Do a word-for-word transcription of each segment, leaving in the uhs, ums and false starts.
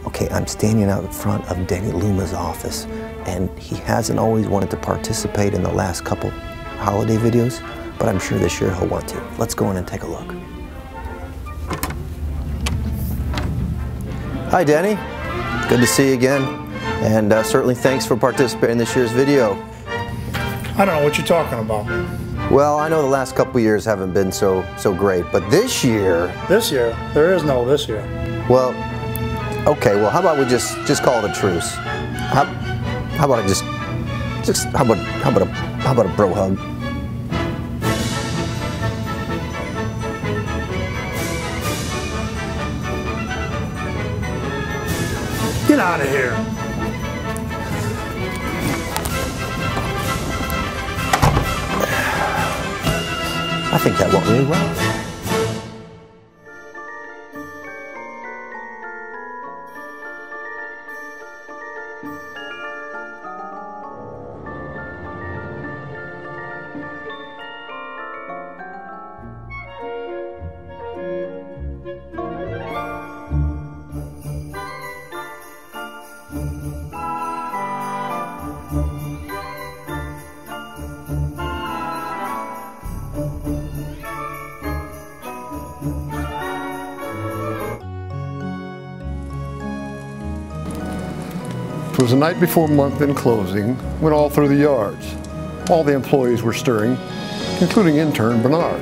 Okay, I'm standing out in front of Denny Luma's office, and he hasn't always wanted to participate in the last couple holiday videos, but I'm sure this year he'll want to. Let's go in and take a look. Hi, Denny. Good to see you again, and uh, certainly thanks for participating in this year's video. I don't know what you're talking about. Well, I know the last couple years haven't been so so great, but this year... This year? There is no this year. Well, okay, well, how about we just just call it a truce? How, how about I just, just, how about, how about a, how about a bro hug? Get out of here. I think that went really well. It was the night before month-end closing when all through the yards, all the employees were stirring, including intern Bernard.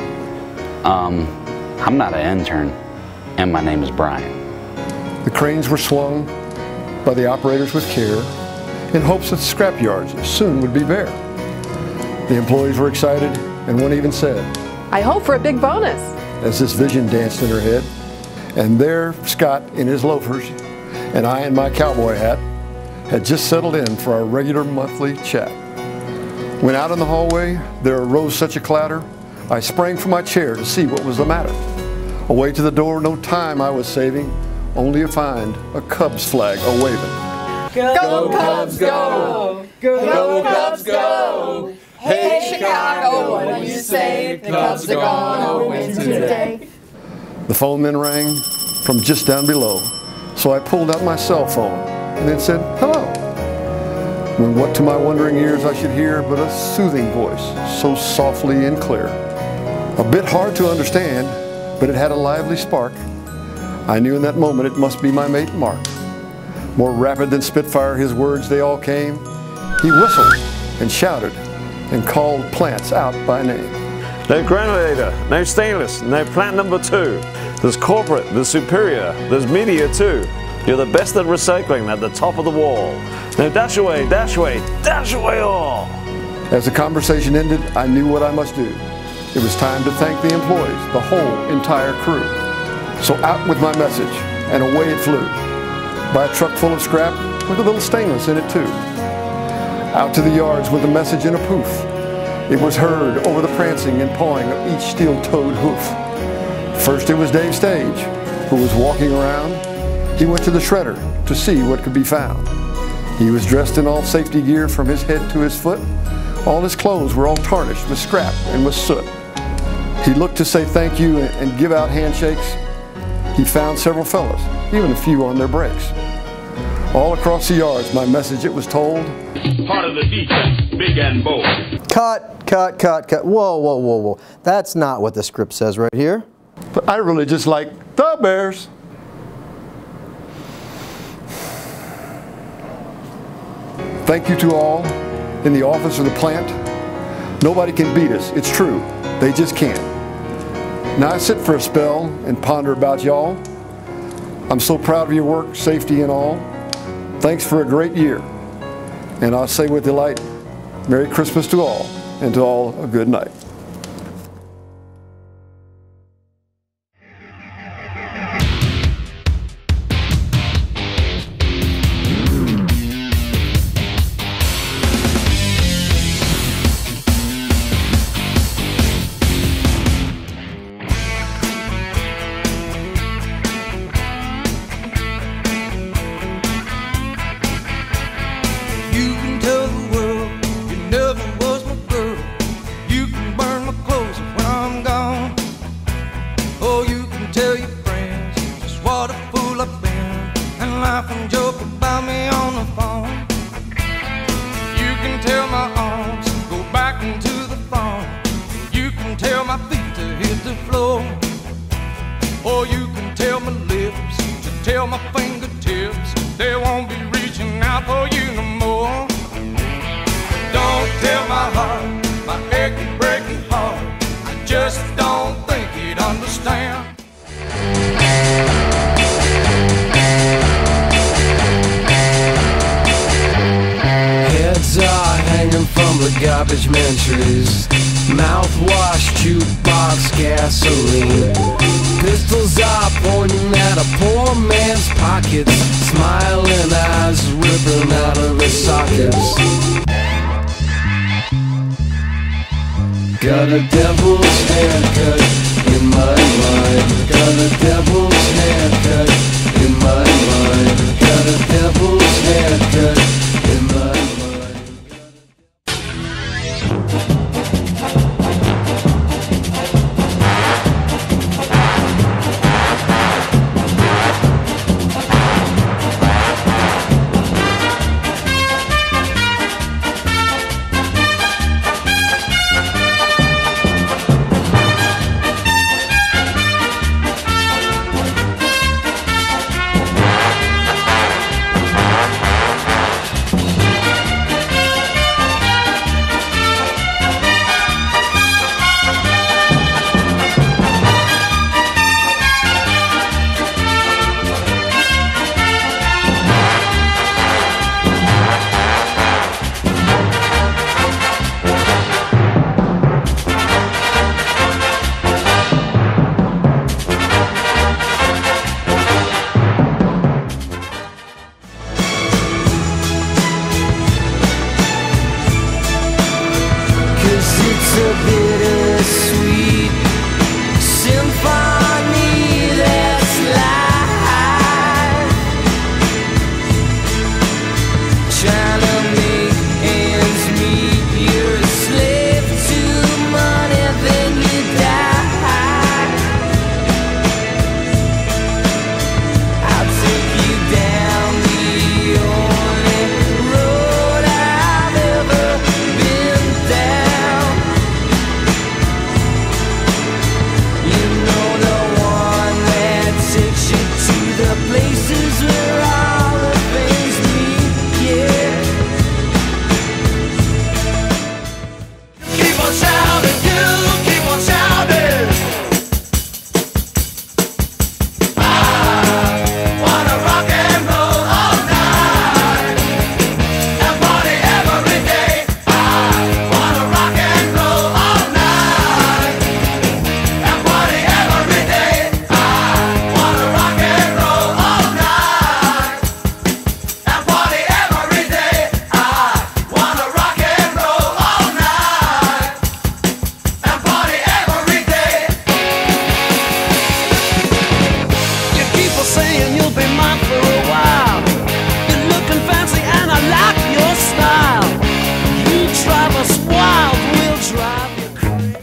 Um, I'm not an intern, and my name is Brian. The cranes were swung by the operators with care in hopes that the scrap yards soon would be bare. The employees were excited, and one even said, "I hope for a big bonus," as this vision danced in her head. And there Scott in his loafers, and I in my cowboy hat, had just settled in for our regular monthly chat. When out in the hallway there arose such a clatter, I sprang from my chair to see what was the matter. Away to the door, no time I was saving, only to find a Cubs flag a-waving. Go, go Cubs, go! Go, go Cubs, go! Hey Chicago, what do you say? The Cubs are gonna win today. The phone then rang from just down below, so I pulled out my cell phone and then said, "Hello." When what to my wondering ears I should hear but a soothing voice, so softly and clear. A bit hard to understand, but it had a lively spark. I knew in that moment it must be my mate Mark. More rapid than Spitfire his words they all came. He whistled and shouted and called plants out by name. No granulator, no stainless, no plant number two. There's corporate, there's superior, there's media too. You're the best at recycling at the top of the wall. Now dash away, dash away, dash away all. As the conversation ended, I knew what I must do. It was time to thank the employees, the whole entire crew. So out with my message, and away it flew. By a truck full of scrap with a little stainless in it too. Out to the yards with the message in a poof. It was heard over the prancing and pawing of each steel-toed hoof. First it was Dave Stage, who was walking around. He went to the shredder to see what could be found. He was dressed in all safety gear from his head to his foot. All his clothes were all tarnished with scrap and with soot. He looked to say thank you and give out handshakes. He found several fellas, even a few on their breaks. All across the yards, my message, it was told. Part of the defense, big and bold. Cut, cut, cut, cut. Whoa, whoa, whoa, whoa. That's not what the script says right here. But I really just like the Bears. Thank you to all in the office or the plant. Nobody can beat us, it's true. They just can't. Now I sit for a spell and ponder about y'all. I'm so proud of your work, safety and all. Thanks for a great year. And I'll say with delight, Merry Christmas to all, and to all a good night. You can tell the world you never was my girl. You can can laugh and joke about me on the phone. You can tell my arms to go back into the phone. You can tell my feet to hit the floor. Or you can tell my lips to tell my fingertips they won't be reaching out for you no more. Don't tell my heart, my achy, breaking heart, I just don't think he'd understand. Heads are hanging from the garbage man trees. Mouthwash, jukebox, gasoline. Pistols are pointing at a poor man's pockets. Smiling eyes ripping out of his sockets. Got a devil's haircut in my mind. Got a devil's haircut in my mind. Got a devil's haircut in my mind. It's a bittersweet symphony that's live, trying to make ends meet. You're a slave to money, then you die. I'll take you down the only road I've ever been down. You know, the one that takes you to the places where all the things meet, yeah. Keep on shouting, you keep on shouting. I wanna rock and roll all night and party every day. I wanna rock and roll all night and party every day. I wanna rock and roll all night and party every day. I wanna rock and roll all night and party every day. You keep on saying you'll be mine for a while. You're looking fancy and I like your style. You drive us wild, we'll drive you crazy.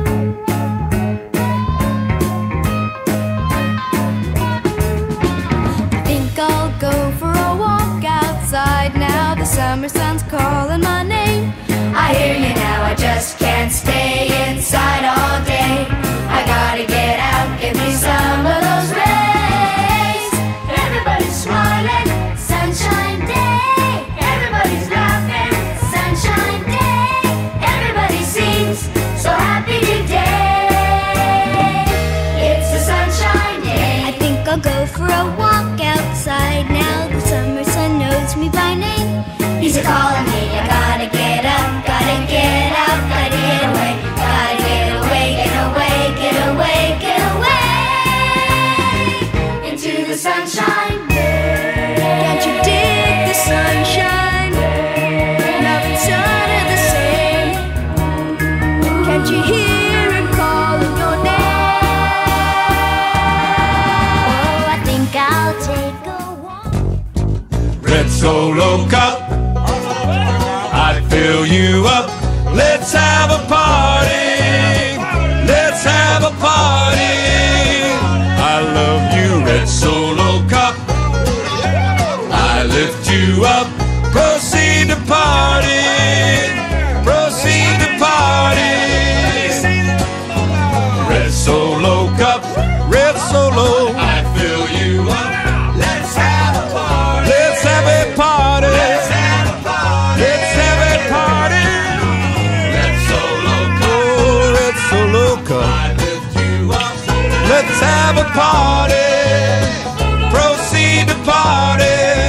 I think I'll go for a walk outside now. The summer sun's calling my name. I hear you now, I just can't stay inside all day. I gotta get out, give me some of those rays. Everybody's smiling, sunshine day. Everybody's laughing, sunshine day. Everybody seems so happy today. It's a sunshine day. I think I'll go for a walk outside now. The summer sun knows me by name. He's a calling me, I gotta get up, gotta get out, gotta get away, gotta get away, get away, get away, get away into the sunshine. Can't you dig the sunshine? Nothing's under the same. Can't you hear it calling your name? Oh, I think I'll take a walk. Red Solo Cup, I fill you up. Let's have a party. Let's have a party. I love you, Red Solo Cup. lift you up, proceed to party, proceed to party. Red Solo cup, red Solo, I fill you up. Let's have a party. Let's have a party. Let's have a party. Let's have a party. Red Solo cup, oh, red Solo cup, I lift you up. Let's have a party. Proceed to party.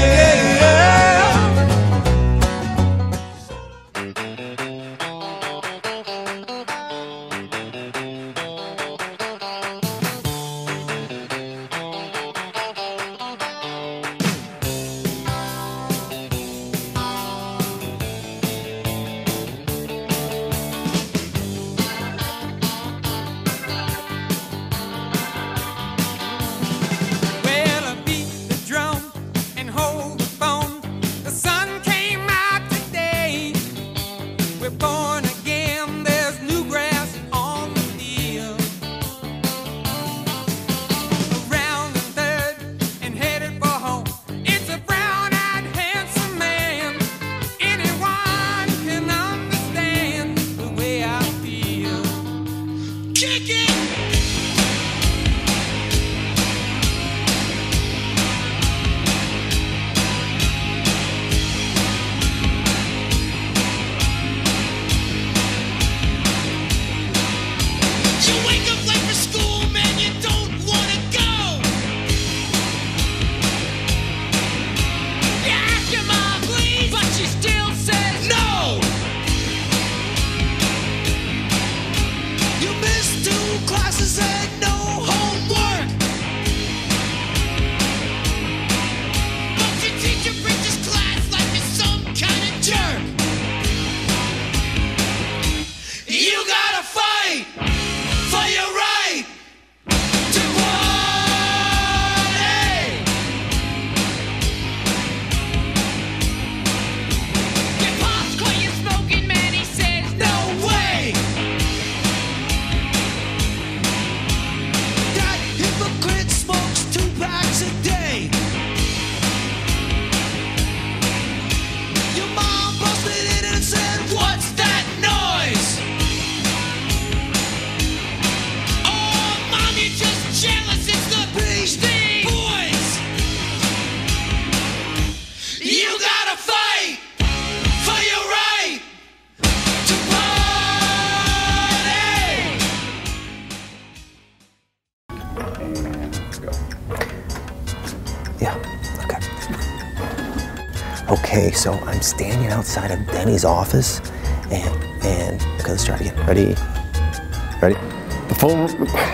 Okay, so I'm standing outside of Denny's office, and, and, okay, let's try it again. Ready? Ready? The phone,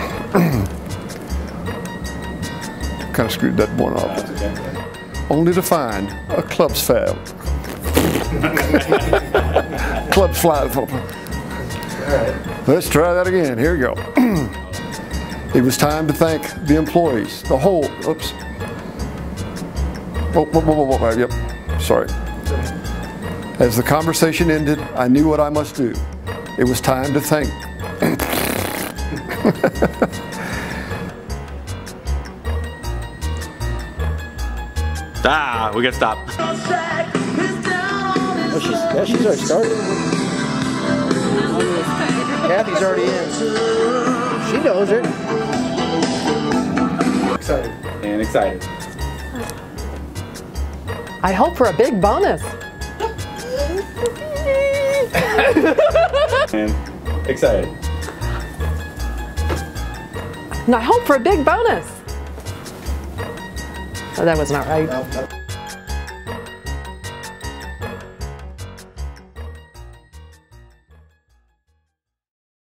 kind of screwed that one off. Okay. Only to find a club's fab. Club's fly. Let's try that again. Here we go. It was time to thank the employees, the whole, oops. Whoa, whoa, whoa, whoa, whoa, yep. Sorry. As the conversation ended, I knew what I must do. It was time to thank. Ah, we gotta stop. Oh, she's, yeah, she's already started. Kathy's already in. She knows it. Excited. And excited. I hope for a big bonus. And excited. And I hope for a big bonus. Oh, that was not right.